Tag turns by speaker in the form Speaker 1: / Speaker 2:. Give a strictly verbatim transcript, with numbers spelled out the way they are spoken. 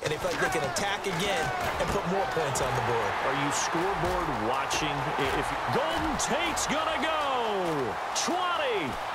Speaker 1: and they feel like they can attack again and put more points on the board.
Speaker 2: Are you scoreboard watching? If Golden Tate's gonna go twenty.